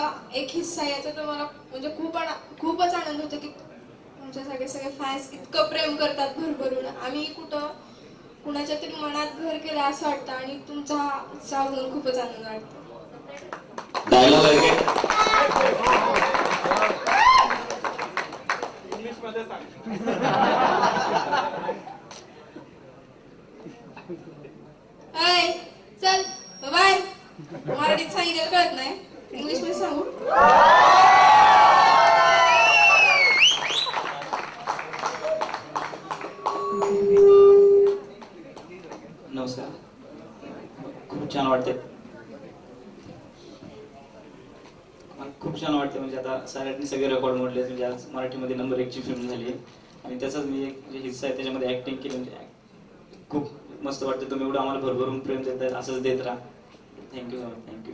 एक हिस्सा याचा तर मला म्हणजे खूपच आनंद होतो की तुमच्या सगळे फॅन्स इतकं प्रेम करतात भरभरून. आम्ही कुणाच्या तरी मनात घर केलं असं वाटतं आणि तुमचा हा उत्साह बघून खूपच आनंद वाटतो. डायलॉग आहे इंग्लिशमध्ये सांग. चल बाय. मराठीत सांगितलं कळत नाही, इंग्लिश मध्ये सांगू. नमस्कार. खूप छान वाटते. खूप छान वाटते म्हणजे आता सगळ्यांनी सगळे रेकॉर्ड मोडले. म्हणजे आज मराठीमध्ये नंबर 1 ची फिल्म झाली आहे आणि त्याचाच मी एक हिस्सा आहे, त्याच्यामध्ये ऍक्टिंग केली. म्हणजे खूप मस्त वाटतं. तुम्ही एवढं आम्हाला भरभरून प्रेम देताय, असंच देत राहा. Thank you so much. Thank you.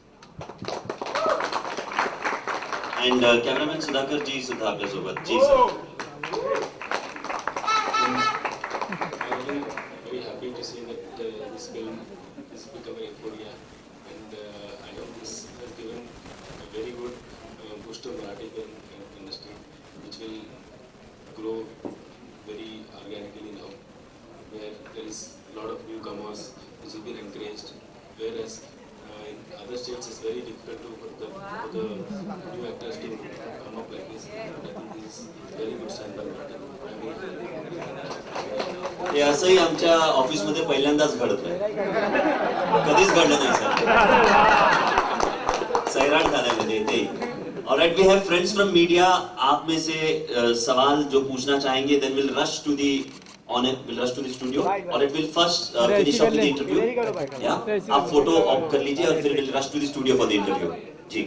And cameraman Sudhakar ji सुद्धा आपल्यासोबत. जी sir. Very happy to see that this film is becoming a Korea, and I know this has given a very good boost to Marathi film industry, which will grow very organically now, where there is a lot of newcomers which will be encouraged, whereas in other states it's very difficult for the new actors to come up like this. And I think this is very good sign by Marathi. हे असंही आमच्या ऑफिसमध्ये पहिल्यांदाच घडतंय. कधीच घडलं नाही sir. Sairat खाण्यामध्ये ते. Alright, we have friends from media. आप में से सवाल जो पूछना चाहेंगे, then will rush to the studio और it will first finish off the interview. या आप फोटो ऑफ कर लीजिए और फिर will rush to the studio for the interview. जी.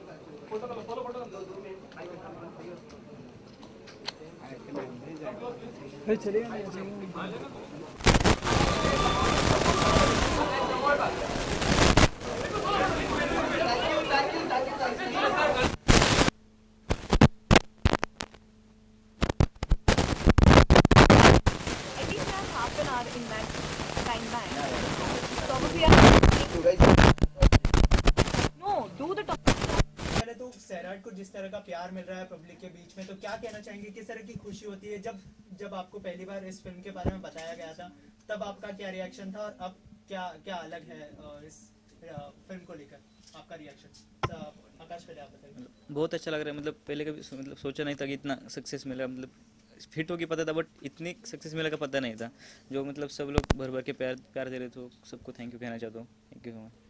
पहले तो सैराट को जिस तरह का प्यार मिल रहा है पब्लिक के बीच में, तो क्या कहना चाहेंगे, किस तरह की खुशी होती है जब आपको पहली बार इस फिल्म के बारे में बताया गया था, तब आपका क्या रिएक्शन था और अब क्या अलग है इस फिल्म को लेकर आपका रिएक्शन? आकाश, पहले आप बताइए. बहुत अच्छा लग रहा है. मतलब पहले कभी मतलब सोचा नहीं था कि इतना सक्सेस मिलेगा. मतलब फिट होगी पता था, बट इतनी सक्सेस मिलेगा पता नहीं था. जो मतलब सब लोग भर भर के प्यार दे रहे, तो सबको थैंक यू कहना चाहता हूँ. Thank you so much.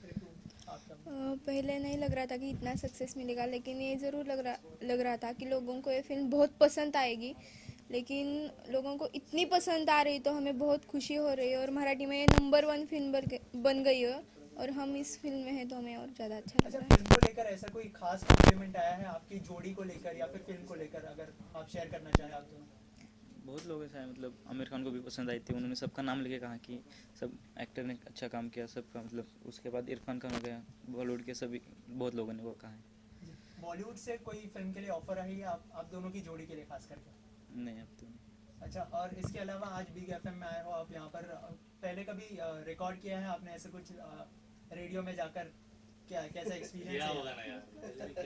पहले नहीं लग रहा था कि इतना सक्सेस मिलेगा, लेकिन ये ज़रूर लग रहा था कि लोगों को ये फिल्म बहुत पसंद आएगी. लेकिन लोगों को इतनी पसंद आ रही तो हमें बहुत खुशी हो रही है. और मराठी में ये नंबर 1 फिल्म बन गई है और हम इस फिल्म में हैं तो हमें और ज़्यादा अच्छा लग रहा है. फिल्म को लेकर ऐसा कोई खास कॉम्प्लीमेंट आया है आपकी जोड़ी को लेकर या फिर फिल्म को लेकर, अगर आप शेयर करना चाहें आप दोनों? बहुत लोग ऐसा है, मतलब आमिर खान को भी पसंद आई थी. उन्होंने सबका नाम लेके कहा कि सब एक्टर ने अच्छा काम किया सबका. मतलब उसके बाद इरफान खान हो गया, बॉलीवुड के सभी बहुत लोगों ने वो कहा है. बॉलीवुड से कोई फिल्म के लिए ऑफर आई है आप दोनों की जोड़ी के लिए खास करके? नहीं, अब तो नहीं. अच्छा, और इसके अलावा आज बिग एफएम में आए हो आप यहाँ पर, पहले कभी रिकॉर्ड किया है आपने ऐसे कुछ रेडियो में जाकर? कैसा एक्सपीरियंस है? होगा ना यार,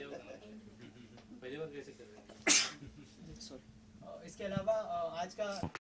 पहली बार कैसे कर रहे हैं. इसके अलावा आज का